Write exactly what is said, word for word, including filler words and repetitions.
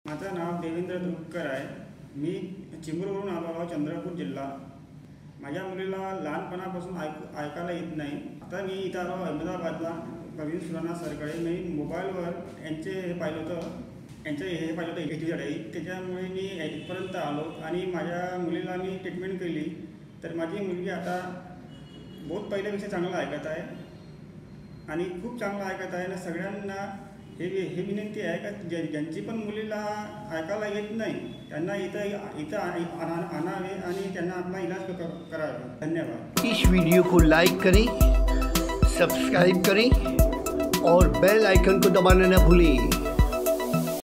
माझं नाव देवेंद्र दुधकर आहे। मी चिमूरवरून आलो आहे, चंद्रपूर जिल्हा। माझ्या मुलीला लहानपणापासून ऐक ऐकायला येत नाही। आता मी इथं आलो अहमदाबादला प्रवीण सुराणा सरकडे। मी मोबाईलवर यांचे हे पाहिलं होतं यांचे हे पाहिलं होतं एटीजडे, त्याच्यामुळे मी इथपर्यंत आलो आणि माझ्या मुलीला मी ट्रीटमेंट केली। तर माझी मुलगी आता बहुत पहिल्यापेक्षा चांगलं ऐकत आहे आणि खूप चांगलं ऐकत आहे ना। सगळ्यांना हे हे विनंती आहे का ज्यांची पण मुलीला ऐकायला येत नाही त्यांना इथं इथं आणावे आणि त्यांना अपना इलाज करावे। धन्यवाद। इस वीडियो को लाइक करें, सब्सक्राइब करें और बेल आइकन को दबाना न भूलें।